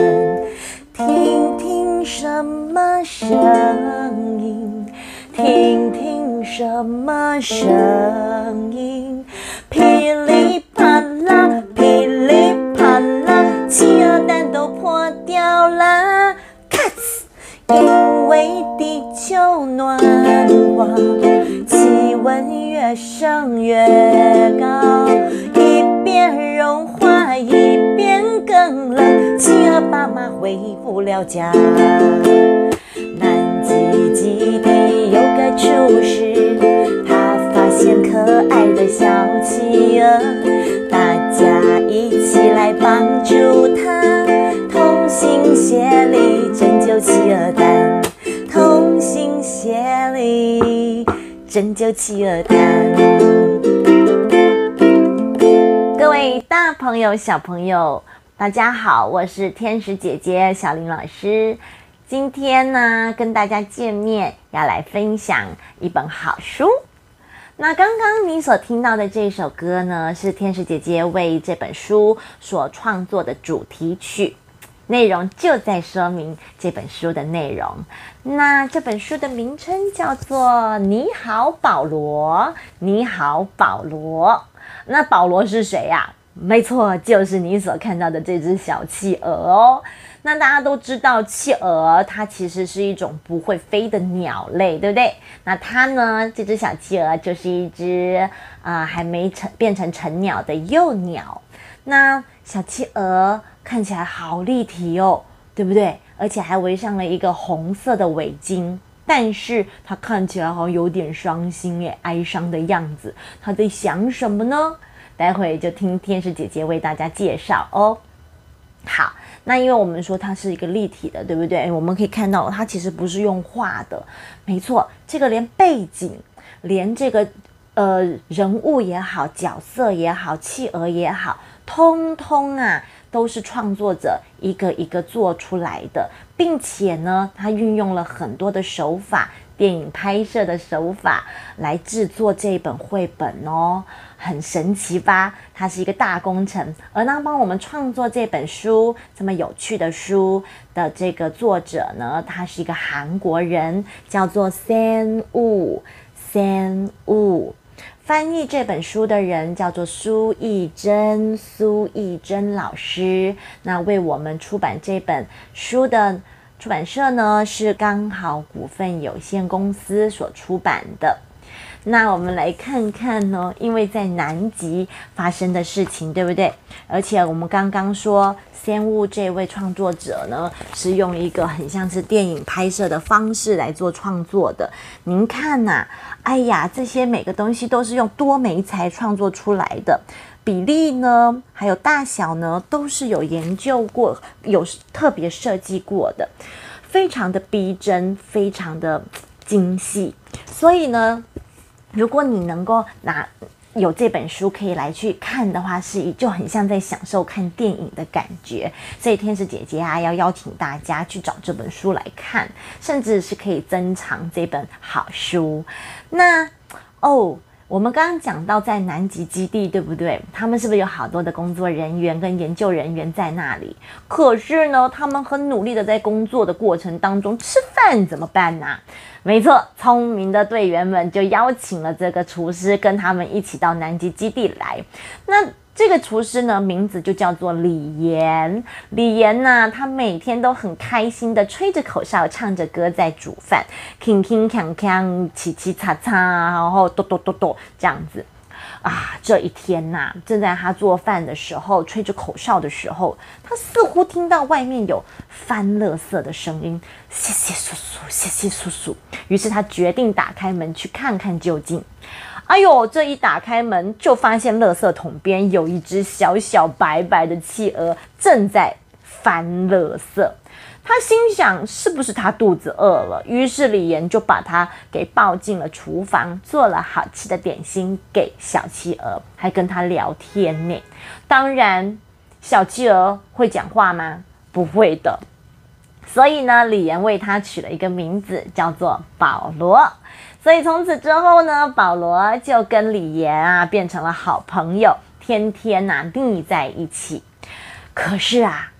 听听什么声音？听听什么声音？噼里啪啦，噼里啪啦，企鹅蛋都破掉啦！咔呲，因为地球暖化，气温越升越高，一边融化一边更冷，企鹅爸妈回不了家。南极基地有个厨师，他发现可爱的小企鹅，大家一起来帮助他，同心协力拯救企鹅蛋，同心协力拯救企鹅蛋。各位大朋友小朋友大家好，我是天使姐姐小林老师。今天呢，跟大家见面，要来分享一本好书。那刚刚你所听到的这首歌呢，是天使姐姐为这本书所创作的主题曲，内容就在说明这本书的内容。那这本书的名称叫做《你好，保罗》。你好，保罗。那保罗是谁呀？没错，就是你所看到的这只小企鹅哦。那大家都知道，企鹅它其实是一种不会飞的鸟类，对不对？那它呢，这只小企鹅就是一只还没变成成鸟的幼鸟。那小企鹅看起来好立体哦，对不对？而且还围上了一个红色的围巾，但是它看起来好像有点伤心耶，哀伤的样子。它在想什么呢？待会就听天使姐姐为大家介绍哦。好，那因为我们说它是一个立体的，对不对？我们可以看到它其实不是用画的，没错，这个连背景，连这个人物也好，角色也好，企鹅也好，通通都是创作者一个一个做出来的，并且呢，它运用了很多的手法，电影拍摄的手法来制作这本绘本哦，很神奇吧？它是一个大工程。而那帮我们创作这本书这么有趣的书的这个作者呢，他是一个韩国人，叫做 Sam Woo。翻译这本书的人叫做苏艺珍老师。那为我们出版这本书的出版社呢，是刚好股份有限公司所出版的。那我们来看看呢，因为在南极发生的事情，对不对？而且我们刚刚说仙雾这位创作者呢，是用一个很像是电影拍摄的方式来做创作的。您看哎呀，这些每个东西都是用多媒材创作出来的，比例呢，还有大小呢，都是有研究过，有特别设计过的，非常的逼真，非常的精细。所以呢，如果你能够有这本书可以来去看的话，就很像在享受看电影的感觉。所以天使姐姐要邀请大家去找这本书来看，甚至是可以珍藏这本好书。那我们刚刚讲到在南极基地，对不对？他们是不是有好多的工作人员跟研究人员在那里？可是呢，他们很努力的在工作的过程当中，吃饭怎么办呢？没错，聪明的队员们就邀请了这个厨师跟他们一起到南极基地来。那这个厨师呢，名字就叫做李岩。李岩他每天都很开心的吹着口哨，唱着歌在煮饭，铿铿锵锵，齐齐擦擦，然后咚咚咚咚这样子。这一天正在他做饭的时候，吹着口哨的时候，他似乎听到外面有翻垃圾的声音，窸窸窣窣，窸窸窣窣。于是他决定打开门去看看究竟。哎呦，这一打开门就发现垃圾桶边有一只小小白白的企鹅正在翻垃圾。他心想是不是他肚子饿了，于是李岩就把他给抱进了厨房，做了好吃的点心给小企鹅，还跟他聊天呢。当然小企鹅会讲话吗？不会的。所以呢，李岩为他取了一个名字，叫做保罗。所以从此之后呢，保罗就跟李岩变成了好朋友，天天腻在一起。可是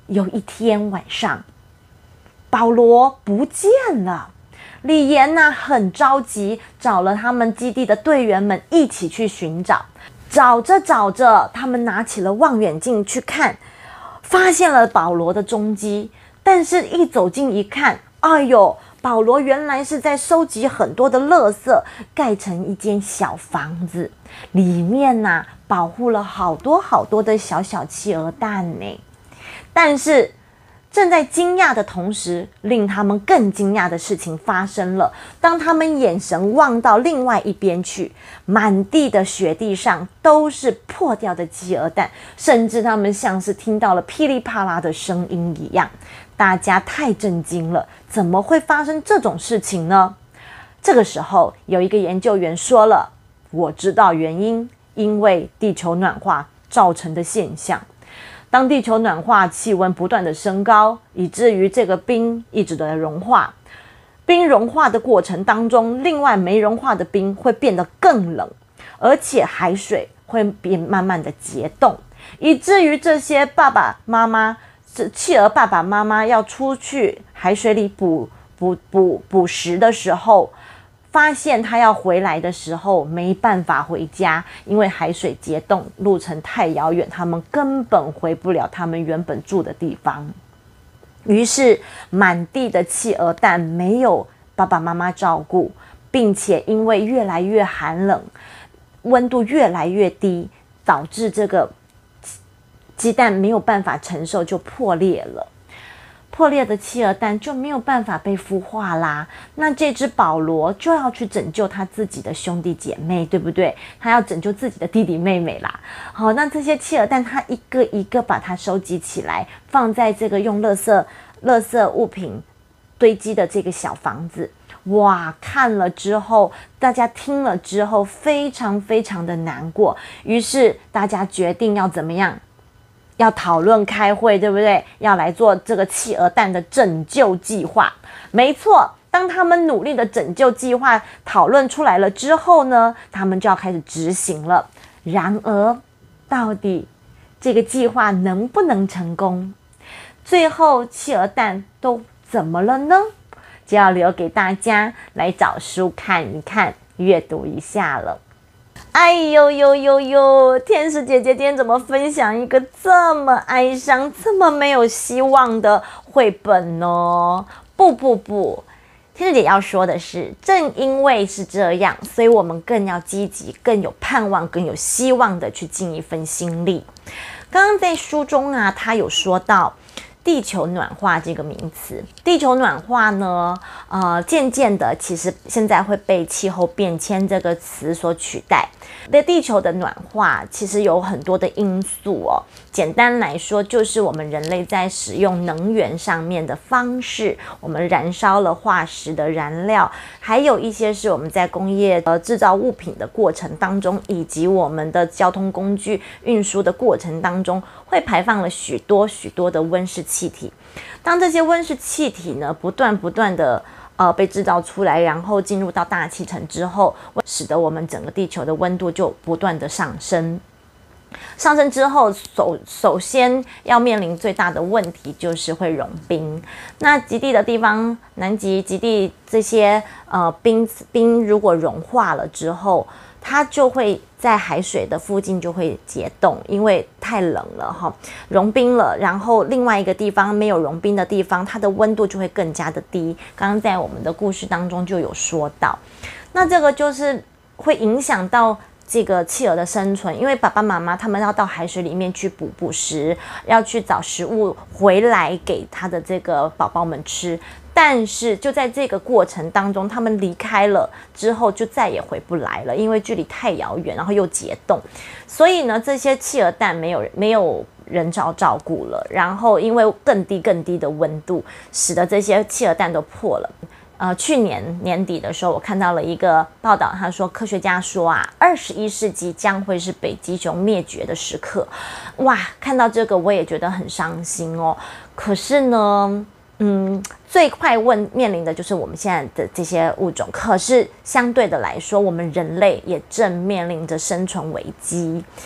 有一天晚上，保罗不见了。李严很着急，找了他们基地的队员们一起去寻找。找着找着，他们拿起了望远镜去看，发现了保罗的踪迹。但是一走近一看，哎呦，保罗原来是在收集很多的垃圾，盖成一间小房子，里面保护了好多好多的小小企鹅蛋呢。但是正在惊讶的同时，令他们更惊讶的事情发生了。当他们眼神望到另外一边去，满地的雪地上都是破掉的企鹅蛋，甚至他们像是听到了噼里啪啦的声音一样。大家太震惊了，怎么会发生这种事情呢？这个时候，有一个研究员说了：“我知道原因，因为地球暖化造成的现象。当地球暖化，气温不断的升高，以至于这个冰一直在融化。冰融化的过程当中，另外没融化的冰会变得更冷，而且海水会慢慢的结冻，以至于这些爸爸妈妈，企鹅爸爸妈妈要出去海水里捕食的时候，发现他要回来的时候没办法回家，因为海水结冻，路程太遥远，他们根本回不了他们原本住的地方。于是满地的企鹅蛋没有爸爸妈妈照顾，并且因为越来越寒冷，温度越来越低，导致这个鸡蛋没有办法承受，就破裂了。破裂的企鹅蛋就没有办法被孵化啦。那这只保罗就要去拯救他自己的兄弟姐妹，对不对？他要拯救自己的弟弟妹妹啦。好，那这些企鹅蛋他一个一个把它收集起来，放在这个用垃圾物品堆积的这个小房子。哇，看了之后，大家听了之后非常非常的难过，于是大家决定要怎么样？要讨论开会，对不对？要来做这个企鹅蛋的拯救计划。没错，当他们努力的拯救计划讨论出来了之后呢，他们就要开始执行了。然而，到底这个计划能不能成功？最后企鹅蛋都怎么了呢？就要留给大家来找书看一看，阅读一下了。哎呦呦呦呦！天使姐姐今天怎么分享一个这么哀伤、这么没有希望的绘本呢？不，天使姐要说的是，正因为是这样，所以我们更要积极、更有盼望、更有希望的去尽一份心力。刚刚在书中他有说到地球暖化这个名词。地球暖化呢，渐渐的其实现在会被气候变迁这个词所取代。那地球的暖化其实有很多的因素哦。简单来说，就是我们人类在使用能源上面的方式，我们燃烧了化石的燃料，还有一些是我们在工业制造物品的过程当中，以及我们的交通工具运输的过程当中，会排放了许多的温室气体。当这些温室气体呢不断的被制造出来，然后进入到大气层之后，使得我们整个地球的温度就不断的上升。上升之后，首先要面临最大的问题就是会融冰。那极地的地方，南极、极地这些冰如果融化了之后，它就会在海水的附近就会结冻，因为太冷了哈，融冰了。然后另外一个地方没有融冰的地方，它的温度就会更加的低。刚刚在我们的故事当中就有说到，那这个就是会影响到这个企鹅的生存，因为爸爸妈妈他们要到海水里面去捕食，要去找食物回来给他的这个宝宝们吃。但是就在这个过程当中，他们离开了之后就再也回不来了，因为距离太遥远，然后又结冻，所以呢，这些企鹅蛋没有人照顾了，然后因为更低的温度，使得这些企鹅蛋都破了。去年年底的时候，我看到了一个报道，他说科学家说21世纪将会是北极熊灭绝的时刻。哇，看到这个我也觉得很伤心哦。可是呢，最快面临的就是我们现在的这些物种，可是相对的来说，我们人类也正面临着生存危机。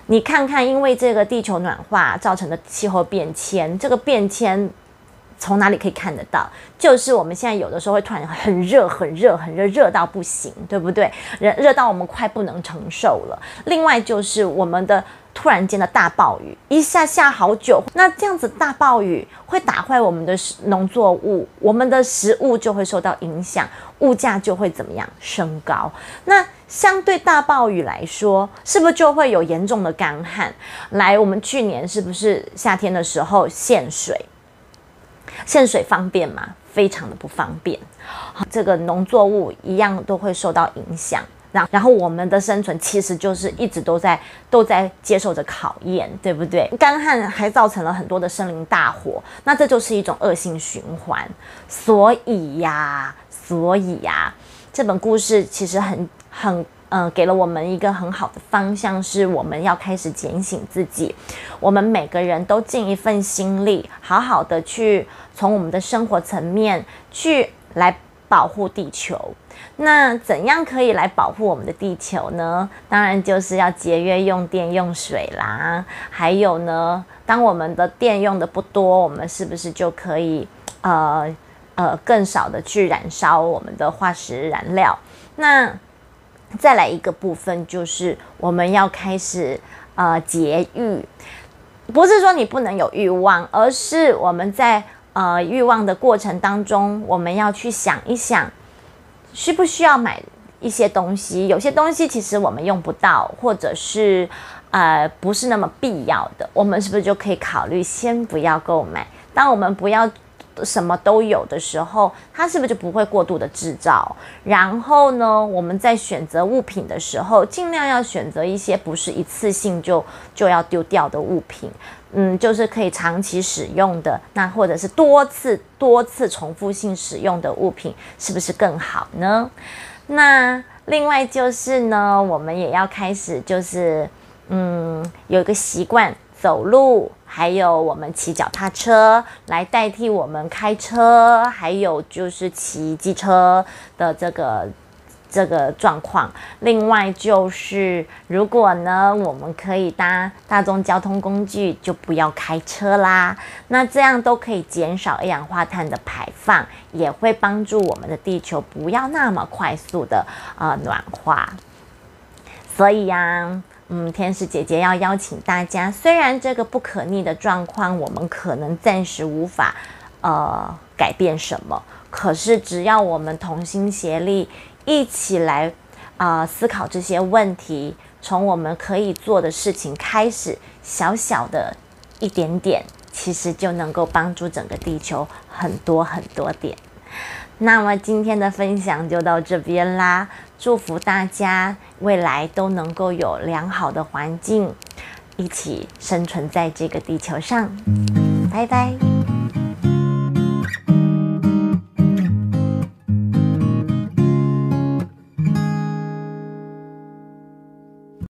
你看看，因为这个地球暖化造成的气候变迁，这个变迁从哪里可以看得到？就是我们现在有的时候会突然很热、很热、很热，热到不行，对不对？热到我们快不能承受了。另外就是我们的突然间的大暴雨，一下下好久，那这样子大暴雨会打坏我们的农作物，我们的食物就会受到影响，物价就会怎么样升高。那相对大暴雨来说，是不是就会有严重的干旱？来，我们去年是不是夏天的时候限水？限水方便吗？非常的不方便。这个农作物一样都会受到影响。然后我们的生存其实就是一直都在接受着考验，对不对？干旱还造成了很多的森林大火，那这就是一种恶性循环。所以呀，这本故事其实给了我们一个很好的方向，是我们要开始警醒自己。我们每个人都尽一份心力，好好的去从我们的生活层面去来保护地球。那怎样可以来保护我们的地球呢？当然就是要节约用电用水啦。还有呢，当我们的电用的不多，我们是不是就可以更少的去燃烧我们的化石燃料？那再来一个部分就是我们要开始节欲，不是说你不能有欲望，而是我们在欲望的过程当中，我们要去想一想，需不需要买一些东西？有些东西其实我们用不到，或者是不是那么必要的，我们是不是就可以考虑先不要购买？当我们不要什么都有的时候，它是不是就不会过度的制造？然后呢，我们在选择物品的时候，尽量要选择一些不是一次性就要丢掉的物品，就是可以长期使用的，那或者是多次重复性使用的物品，是不是更好呢？那另外就是呢，我们也要开始就是有一个习惯，走路，还有我们骑脚踏车来代替我们开车，还有就是骑机车的这个状况。另外就是如果呢我们可以搭大众交通工具，就不要开车啦，那这样都可以减少二氧化碳的排放，也会帮助我们的地球不要那么快速的暖化。所以呀天使姐姐要邀请大家，虽然这个不可逆的状况我们可能暂时无法改变什么，可是只要我们同心协力一起来思考这些问题，从我们可以做的事情开始，小小的一点点，其实就能够帮助整个地球很多很多点。那么今天的分享就到这边啦，祝福大家未来都能够有良好的环境，一起生存在这个地球上。拜拜。